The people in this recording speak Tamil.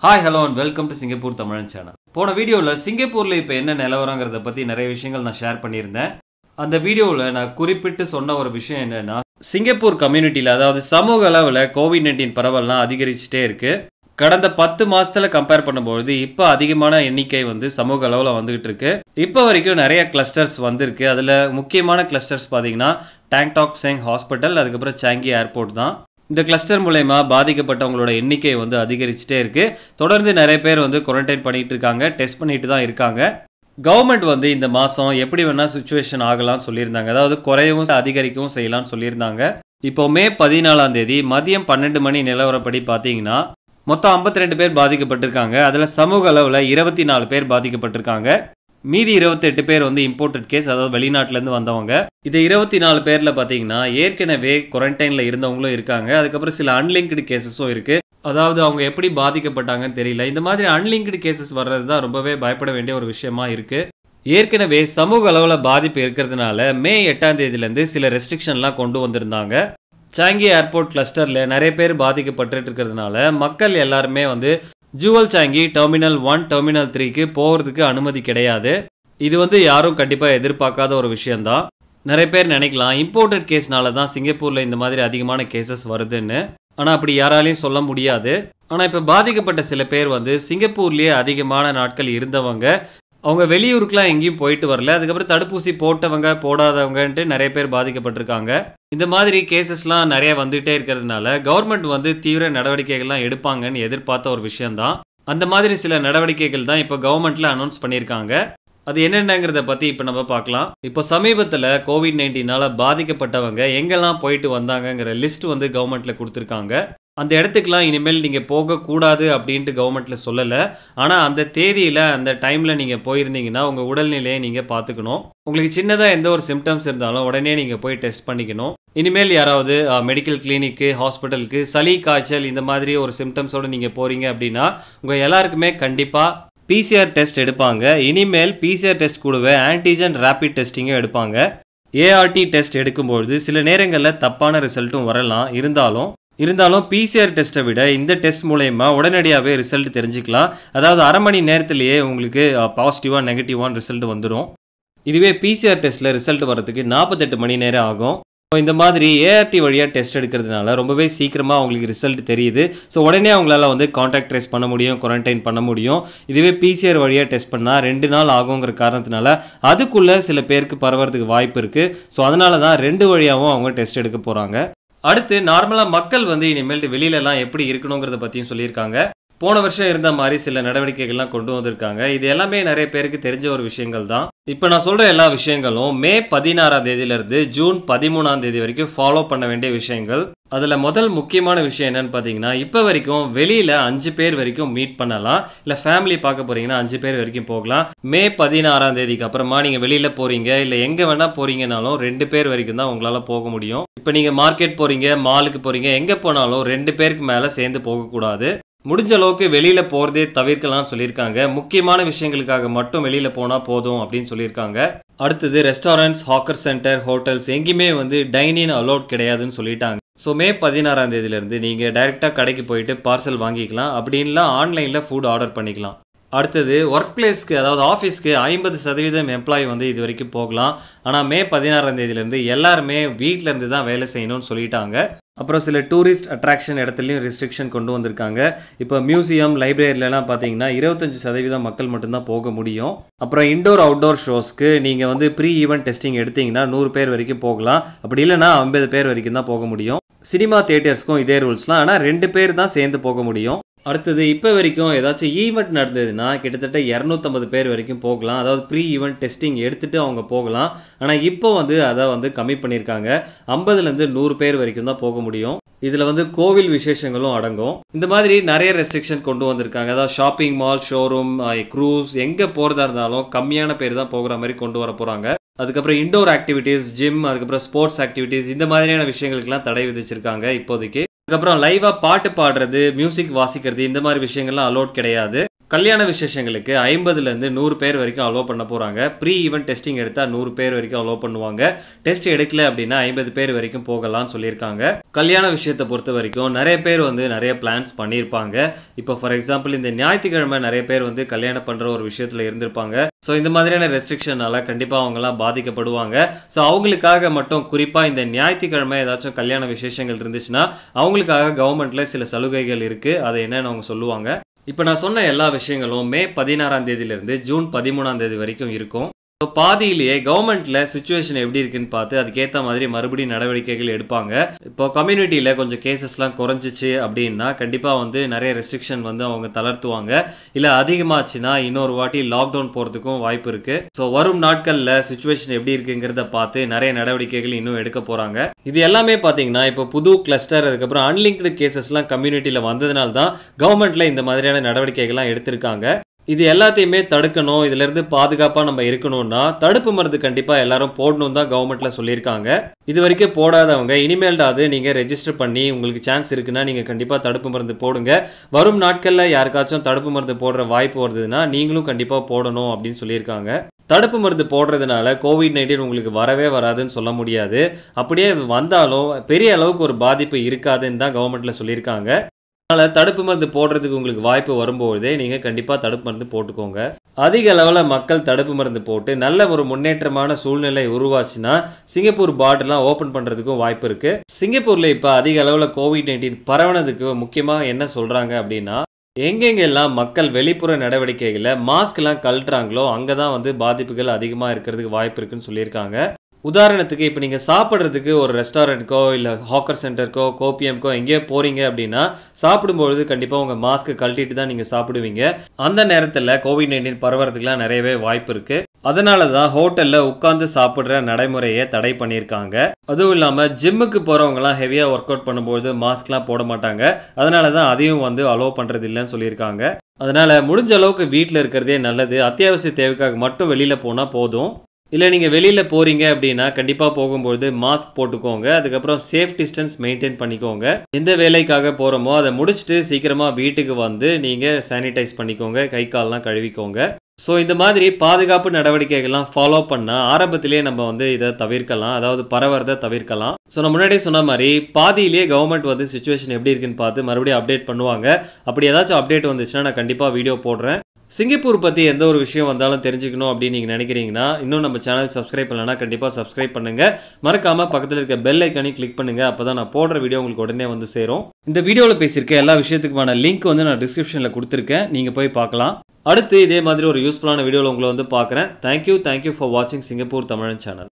Hi, hello and welcome to Singapore Tamilan channel. போன வீடியோல சிங்கப்பூர்ல இப்ப என்ன நிலவரங்கறத பத்தி நிறைய விஷயங்கள் நான் ஷேர் பண்ணியிருந்தேன். அந்த வீடியோல நான் குறிப்பிட்டு சொன்ன ஒரு விஷயம் என்னன்னா சிங்கப்பூர் கம்யூனிட்டில அதாவது சமூக அளவுல கோவிட்-19 பரவல்லாம் அதிகரிச்சிட்டே இருக்கு. கடந்த 10 மாசத்துல கம்பேர் பண்ணும்போது இப்ப அதிகமான எண்ணிக்கை சமூக அளவுல வந்துகிட்டு இருக்கு. இப்ப வரைக்கும் நிறைய கிளஸ்டர்ஸ் வந்திருக்கு. அதுல முக்கியமான கிளஸ்டர்ஸ் பாத்தீங்கன்னா டாங் டாக் செங் ஹாஸ்பிடல் அதுக்கு அப்புறம் சாங்கி ஏர்போர்ட் தான். இந்த கிளஸ்டர் மூலமா பாதிக்கப்பட்டவங்களோட எண்ணிக்கை அதிகரிச்சிட்டே இருக்கு. தொடர்ந்து நிறைய பேர் குவாரண்டைன் பண்ணிட்டு இருக்காங்க, டெஸ்ட் பண்ணிட்டு தான் இருக்காங்க. கவர்மெண்ட் இந்த மாசம் எப்படி வேணா சிச்சுவேஷன் ஆகலாம் சொல்லியிருந்தாங்க. அதாவது குறையவும் அதிகரிக்கவும் செய்யலாம்னு சொல்லியிருந்தாங்க. இப்போ மே 14ஆம் தேதி மதியம் 12 மணி நிலவரப்படி பார்த்தீங்கன்னா மொத்தம் 52 பேர் பாதிக்கப்பட்டிருக்காங்க. அதில் சமூக அளவில் 24 பேர் பாதிக்கப்பட்டிருக்காங்க. மீதி 28 பேர் இம்போர்ட்டட் கேஸ், அதாவது வெளிநாட்டிலேருந்து வந்தவங்க. இது 24 பேரில் பார்த்தீங்கன்னா ஏற்கனவே குவாரண்டைனில் இருந்தவங்களும் இருக்காங்க. அதுக்கப்புறம் சில அன்லிங்க்டு கேசஸும் இருக்குது. அதாவது அவங்க எப்படி பாதிக்கப்பட்டாங்கன்னு தெரியல. இந்த மாதிரி அன்லிங்க்டு கேசஸ் வர்றது தான் ரொம்பவே பயப்பட வேண்டிய ஒரு விஷயமா இருக்குது. ஏற்கனவே சமூக அளவில் பாதிப்பு இருக்கிறதுனால மே 8ஆம் தேதியிலேருந்து சில ரெஸ்ட்ரிக்ஷன்லாம் கொண்டு வந்திருந்தாங்க. சாங்கி ஏர்போர்ட் கிளஸ்டரில் நிறைய பேர் பாதிக்கப்பட்டு இருக்கிறதுனால மக்கள் எல்லாருமே ஜுவல் சாங்கி டெர்மினல் 1 டெர்மினல் 3க்கு போகிறதுக்கு அனுமதி கிடையாது. இது யாரும் கண்டிப்பாக எதிர்பார்க்காத ஒரு விஷயம்தான். நிறைய பேர் நினைக்கலாம் இம்போர்ட்டட் கேஸ்னால தான் சிங்கப்பூரில் இந்த மாதிரி அதிகமான கேசஸ் வருதுன்னு. ஆனால் அப்படி யாராலையும் சொல்ல முடியாது. ஆனால் இப்போ பாதிக்கப்பட்ட சில பேர் சிங்கப்பூர்லேயே அதிகமான நாட்கள் இருந்தவங்க, அவங்க வெளியூருக்குலாம் எங்கேயும் போயிட்டு வரல. அதுக்கப்புறம் தடுப்பூசி போட்டவங்க போடாதவங்கன்ட்டு நிறைய பேர் பாதிக்கப்பட்டிருக்காங்க. இந்த மாதிரி கேசஸ்லாம் நிறைய வந்துகிட்டே இருக்கிறதுனால கவர்மெண்ட் தீவிர நடவடிக்கைகள்லாம் எடுப்பாங்கன்னு எதிர்பார்த்த ஒரு விஷயம்தான். அந்த மாதிரி சில நடவடிக்கைகள் தான் இப்போ கவர்மெண்ட்டில் அனௌன்ஸ் பண்ணியிருக்காங்க. அது என்னென்னங்கிறத பற்றி இப்போ நம்ம பார்க்கலாம். இப்போ சமீபத்தில் கோவிட்-19னால பாதிக்கப்பட்டவங்க எங்கெல்லாம் போயிட்டு வந்தாங்கங்கிற லிஸ்ட் கவர்மெண்ட்டில் கொடுத்துருக்காங்க. அந்த இடத்துக்குலாம் இனிமேல் நீங்கள் போகக்கூடாது அப்படின்ட்டு கவர்மெண்ட்டில் சொல்லலை. ஆனால் அந்த தேதியில் அந்த டைமில் நீங்கள் போயிருந்தீங்கன்னா உங்கள் உடல்நிலையை நீங்கள் பார்த்துக்கணும். உங்களுக்கு சின்னதாக எந்த ஒரு சிம்டம்ஸ் இருந்தாலும் உடனே நீங்கள் போய் டெஸ்ட் பண்ணிக்கணும். இனிமேல் யாராவது மெடிக்கல் கிளினிக்கு, ஹாஸ்பிட்டலுக்கு, சளி காய்ச்சல் இந்த மாதிரி ஒரு சிம்டம்ஸோடு நீங்கள் போகிறீங்க அப்படின்னா உங்கள் எல்லாருக்குமே கண்டிப்பாக PCR டெஸ்ட் எடுப்பாங்க. இனிமேல் PCR டெஸ்ட் கூடவே ஆன்டிஜன் ரேபிட் டெஸ்டிங்கும் எடுப்பாங்க. ART டெஸ்ட் எடுக்கும்பொழுது சில நேரங்களில் தப்பான ரிசல்ட்டும் வரலாம். இருந்தாலும் PCR டெஸ்ட்டை விட இந்த டெஸ்ட் மூலயமா உடனடியாகவே ரிசல்ட் தெரிஞ்சுக்கலாம். அதாவது அரை மணி நேரத்திலேயே உங்களுக்கு பாசிட்டிவாக நெகட்டிவான ரிசல்ட் வந்துடும். இதுவே PCR டெஸ்ட்டில் ரிசல்ட் வரதுக்கு 48 மணி நேரம் ஆகும். இந்த மாதிரி ART வழியாக டெஸ்ட் எடுக்கிறதுனால ரொம்பவே சீக்கிரமாக அவங்களுக்கு ரிசல்ட் தெரியுது. ஸோ உடனே அவங்களால கான்டாக்ட் ட்ரேஸ் பண்ண முடியும், குவாரண்டைன் பண்ண முடியும். இதுவே PCR வழியாக டெஸ்ட் பண்ணால் 2 நாள் ஆகுங்கிற காரணத்தினால அதுக்குள்ளே சில பேருக்கு பரவறதுக்கு வாய்ப்பு இருக்குது. ஸோ அதனால தான் 2 வழியாகவும் அவங்க டெஸ்ட் எடுக்க போகிறாங்க. அடுத்து நார்மலாக மக்கள் இனிமேல் வெளியிலலாம் எப்படி இருக்கணுங்கிறத பற்றியும் சொல்லியிருக்காங்க. போன வருஷம் இருந்த மாதிரி சில நடவடிக்கைகள்லாம் கொண்டு வந்திருக்காங்க. இது எல்லாமே நிறைய பேருக்கு தெரிஞ்ச ஒரு விஷயங்கள் தான். இப்போ நான் சொல்கிற எல்லா விஷயங்களும் மே 16ஆம் தேதியிலிருந்து ஜூன் 13ஆம் தேதி வரைக்கும் ஃபாலோ பண்ண வேண்டிய விஷயங்கள். அதில் முதல் முக்கியமான விஷயம் என்னன்னு பார்த்தீங்கன்னா, இப்போ வரைக்கும் வெளியில் 5 பேர் வரைக்கும் மீட் பண்ணலாம். இல்லை ஃபேமிலி பார்க்க போகிறீங்கன்னா 5 பேர் வரைக்கும் போகலாம். மே 16ஆம் தேதிக்கு அப்புறமா நீங்கள் வெளியில் போகிறீங்க, இல்லை எங்கே வேணால் போகிறீங்கனாலும் 2 பேர் வரைக்கும் தான் உங்களால் போக முடியும். இப்போ நீங்கள் மார்க்கெட் போகிறீங்க, மாலுக்கு போகிறீங்க, எங்கே போனாலும் 2 பேருக்கு மேலே சேர்ந்து போகக்கூடாது. முடிஞ்ச அளவுக்கு வெளியில் போகிறதே தவிர்க்கலாம்னு சொல்லியிருக்காங்க. முக்கியமான விஷயங்களுக்காக மட்டும் வெளியில் போனால் போதும் அப்படின்னு சொல்லியிருக்காங்க. அடுத்தது ரெஸ்டாரண்ட்ஸ், ஹாக்கர் சென்டர், ஹோட்டல்ஸ் எங்கேயுமே டைனிங் அலோட் கிடையாதுன்னு சொல்லிட்டாங்க. ஸோ மே 16ஆம் தேதியிலேருந்து நீங்கள் டைரெக்டாக கடைக்கு போயிட்டு பார்சல் வாங்கிக்கலாம். அப்படின்லாம் ஆன்லைனில் ஃபுட் ஆர்டர் பண்ணிக்கலாம். அடுத்தது ஒர்க் பிளேஸ்க்கு, அதாவது ஆஃபீஸ்க்கு 50% எம்ப்ளாயி இது வரைக்கும் போகலாம். ஆனால் மே 16ஆம் தேதியிலேருந்து எல்லாருமே வீட்டிலேருந்து தான் வேலை செய்யணும்னு சொல்லிட்டாங்க. அப்புறம் சில டூரிஸ்ட் அட்ராக்ஷன் இடத்துலையும் ரெஸ்ட்ரிக்ஷன் கொண்டு வந்திருக்காங்க. இப்போ மியூசியம், லைப்ரரியிலலாம் பார்த்தீங்கன்னா 25% மக்கள் மட்டும்தான் போக முடியும். அப்புறம் இன்டோர் அவுட்டோர் ஷோஸ்க்கு நீங்கள் ப்ரீ ஈவென்ட் டெஸ்டிங் எடுத்தீங்கன்னா 100 பேர் வரைக்கும் போகலாம். அப்படி இல்லைனா 50 பேர் வரைக்கும் தான் போக முடியும். சினிமா தியேட்டர்ஸ்க்கும் இதே ரூல்ஸ்லாம், ஆனால் 2 பேர் தான் சேர்ந்து போக முடியும். அடுத்தது இப்போ வரைக்கும் ஏதாச்சும் ஈவெண்ட் நடந்ததுன்னா கிட்டத்தட்ட 250 பேர் வரைக்கும் போகலாம். அதாவது ப்ரீ ஈவெண்ட் டெஸ்டிங் எடுத்துகிட்டு அவங்க போகலாம். ஆனால் இப்போ அதை கம்மி பண்ணியிருக்காங்க. 50லேருந்து 100 பேர் வரைக்கும் தான் போக முடியும். இதில் கோவில் விசேஷங்களும் அடங்கும். இந்த மாதிரி நிறைய ரெஸ்ட்ரிக்ஷன் கொண்டு வந்திருக்காங்க. அதாவது ஷாப்பிங் மால், ஷோரூம், க்ரூஸ் எங்கே போகிறதா இருந்தாலும் கம்மியான பேர் தான் போகிற மாதிரி கொண்டு வர போகிறாங்க. அதுக்கப்புறம் இண்டோர் ஆக்டிவிட்டீஸ், ஜிம், அதுக்கப்புறம் ஸ்போர்ட்ஸ் ஆக்டிவிட்டீஸ் இந்த மாதிரியான விஷயங்களுக்கெல்லாம் தடை விதிச்சிருக்காங்க இப்போதைக்கு. அதுக்கப்புறம் லைவாக பாட்டு பாடுறது, மியூசிக் வாசிக்கிறது இந்த மாதிரி விஷயங்கள்லாம் அலோட் கிடையாது. கல்யாண விசேஷங்களுக்கு 50ல இருந்து 100 பேர் வரைக்கும் அலோ பண்ண போறாங்க. ப்ரீ ஈவென்ட் டெஸ்டிங் எடுத்தா 100 பேர் வரைக்கும் அலோ பண்ணுவாங்க. டெஸ்ட் எடுக்கல அப்படின்னா 50 பேர் வரைக்கும் போகலாம்னு சொல்லியிருக்காங்க. கல்யாண விஷயத்தை பொறுத்த வரைக்கும் நிறைய பேர் நிறைய பிளான்ஸ் பண்ணியிருப்பாங்க. இப்போ ஃபார் எக்ஸாம்பிள் இந்த ஞாயிற்றுக்கிழமை நிறைய பேர் கல்யாணம் பண்ற ஒரு விஷயத்துல இருந்திருப்பாங்க. ஸோ இந்த மாதிரியான ரெஸ்ட்ரிக்ஷனால கண்டிப்பா அவங்கலாம் பாதிக்கப்படுவாங்க. ஸோ அவங்களுக்காக மட்டும் குறிப்பா இந்த ஞாயிற்றுக்கிழமை ஏதாச்சும் கல்யாண விசேஷங்கள் இருந்துச்சுன்னா அவங்களுக்காக கவர்மெண்ட்ல சில சலுகைகள் இருக்கு. அதை என்னன்னு அவங்க சொல்லுவாங்க. இப்போ நான் சொன்ன எல்லா விஷயங்களும் மே 16ஆம் தேதியிலிருந்து ஜூன் 13ஆம் தேதி வரைக்கும் இருக்கும். ஸோ பாதியிலேயே கவர்மெண்ட்ல சுச்சுவேஷன் எப்படி இருக்குன்னு பார்த்து அதுக்கேற்ற மாதிரி மறுபடியும் நடவடிக்கைகள் எடுப்பாங்க. இப்போ கம்யூனிட்டியில் கொஞ்சம் கேசஸ்லாம் குறைஞ்சிச்சு அப்படின்னா கண்டிப்பாக நிறைய ரெஸ்ட்ரிக்ஷன் அவங்க தளர்த்துவாங்க. இல்லை அதிகமாச்சுன்னா இன்னொரு வாட்டி லாக்டவுன் போகிறதுக்கும் வாய்ப்பு இருக்கு. ஸோ வரும் நாட்களில் சுச்சுவேஷன் எப்படி இருக்குங்கிறத பார்த்து நிறைய நடவடிக்கைகள் இன்னும் எடுக்க போகிறாங்க. இது எல்லாமே பார்த்தீங்கன்னா இப்போ புது கிளஸ்டர் அதுக்கப்புறம் அன்லிங்க்டு கேசஸ்லாம் கம்யூனிட்டியில் வந்ததுனால தான் கவர்மெண்ட்ல இந்த மாதிரியான நடவடிக்கைகள்லாம் எடுத்திருக்காங்க. இது எல்லாத்தையுமே தடுக்கணும், இதுல இருந்து பாதுகாப்பா நம்ம இருக்கணும்னா தடுப்பு மருந்து கண்டிப்பா எல்லாரும் போடணும் தான் கவர்மெண்ட்ல சொல்லியிருக்காங்க. இது வரைக்கும் போடாதவங்க இனிமேல்டாவது நீங்க ரெஜிஸ்டர் பண்ணி உங்களுக்கு சான்ஸ் இருக்குன்னா நீங்க கண்டிப்பா தடுப்பு மருந்து போடுங்க. வரும் நாட்கள்ல யாருக்காச்சும் தடுப்பு மருந்து போடுற வாய்ப்பு வருதுன்னா நீங்களும் கண்டிப்பா போடணும் அப்படின்னு சொல்லியிருக்காங்க. தடுப்பு மருந்து போடுறதுனால கோவிட்-19 உங்களுக்கு வரவே வராதுன்னு சொல்ல முடியாது. அப்படியே வந்தாலும் பெரிய அளவுக்கு ஒரு பாதிப்பு இருக்காதுன்னு தான் கவர்மெண்ட்ல சொல்லியிருக்காங்க. அதனால் தடுப்பு மருந்து போடுறதுக்கு உங்களுக்கு வாய்ப்பு வரும்போதே நீங்கள் கண்டிப்பாக தடுப்பு மருந்து போட்டுக்கோங்க. அதிக அளவில் மக்கள் தடுப்பு மருந்து போட்டு நல்ல ஒரு முன்னேற்றமான சூழ்நிலை உருவாச்சுன்னா சிங்கப்பூர் பார்டர்லாம் ஓப்பன் பண்ணுறதுக்கும் வாய்ப்பு இருக்குது. சிங்கப்பூரில் இப்போ அதிக அளவில் கோவிட்-19 பரவனதுக்கு முக்கியமாக என்ன சொல்கிறாங்க அப்படின்னா எங்கெங்கெல்லாம் மக்கள் வெளிப்புற நடவடிக்கைகளை மாஸ்க்லாம் கழட்டுறாங்களோ அங்கே தான் பாதிப்புகள் அதிகமாக இருக்கிறதுக்கு வாய்ப்பு இருக்குன்னு சொல்லியிருக்காங்க. உதாரணத்துக்கு இப்போ நீங்கள் சாப்பிட்றதுக்கு ஒரு ரெஸ்டாரண்ட்க்கோ இல்லை ஹாக்கர் சென்டருக்கோ கோபிஎம்க்கோ எங்கேயோ போகிறீங்க அப்படின்னா சாப்பிடும்பொழுது கண்டிப்பாக உங்கள் மாஸ்க்கு கழட்டிட்டு தான் நீங்கள் சாப்பிடுவீங்க. அந்த நேரத்தில் கோவிட்-19 பரவறதுக்குலாம் நிறையவே வாய்ப்பு இருக்குது. அதனால தான் ஹோட்டலில் உட்காந்து சாப்பிட்ற நடைமுறையை தடை பண்ணியிருக்காங்க. அதுவும் இல்லாமல் ஜிம்முக்கு போகிறவங்கலாம் ஹெவியாக ஒர்க் அவுட் பண்ணும்போது மாஸ்க்லாம் போட மாட்டாங்க. அதனால தான் அதையும் அலோவ் பண்ணுறது இல்லைன்னு சொல்லியிருக்காங்க. அதனால் முடிஞ்ச அளவுக்கு வீட்டில் இருக்கிறதே நல்லது. அத்தியாவசிய தேவைக்காக மட்டும் வெளியில் போனால் போதும். இல்லை நீங்கள் வெளியில் போகிறீங்க அப்படின்னா கண்டிப்பாக போகும்பொழுது மாஸ்க் போட்டுக்கோங்க. அதுக்கப்புறம் சேஃப் டிஸ்டன்ஸ் மெயின்டைன் பண்ணிக்கோங்க. எந்த வேலைக்காக போகிறோமோ அதை முடிச்சுட்டு சீக்கிரமாக வீட்டுக்கு நீங்கள் சானிடைஸ் பண்ணிக்கோங்க, கை கால்லாம் கழுவிக்கோங்க. ஸோ இந்த மாதிரி பாதுகாப்பு நடவடிக்கைகள்லாம் ஃபாலோ பண்ணால் ஆரம்பத்திலே நம்ம இதை தவிர்க்கலாம், அதாவது பரவறதை தவிர்க்கலாம். ஸோ நான் முன்னாடியே சொன்ன மாதிரி பாதியிலேயே கவர்மெண்ட் சுச்சுவேஷன் எப்படி இருக்குன்னு பார்த்து மறுபடியும் அப்டேட் பண்ணுவாங்க. அப்படி ஏதாச்சும் அப்டேட் வந்துச்சுன்னா நான் கண்டிப்பாக வீடியோ போடுறேன். சிங்கப்பூர் பற்றி எந்த ஒரு விஷயம் வந்தாலும் தெரிஞ்சுக்கணும் அப்படின்னு நீங்கள் நினைக்கிறீங்கன்னா இன்னும் நம்ம சேனல் சப்ஸ்கிரைப் பண்ணலன்னா கண்டிப்பாக சப்ஸ்கிரைப் பண்ணுங்கள். மறக்காமல் பக்கத்தில் இருக்க பெல் ஐக்கானையும் கிளிக் பண்ணுங்கள். அப்போ தான் நான் போடுற வீடியோ உங்களுக்கு உடனே சேரும். இந்த வீடியோவில் பேசியிருக்க எல்லா விஷயத்துக்குமான லிங்க் நான் டிஸ்கிரிப்ஷனில் கொடுத்துருக்கேன், நீங்கள் போய் பார்க்கலாம். அடுத்து இதே மாதிரி ஒரு யூஸ்ஃபுல்லான வீடியோவில் உங்களை பார்க்குறேன். தேங்க்யூ ஃபார் வாட்சிங் சிங்கப்பூர் தமிழன் சேனல்.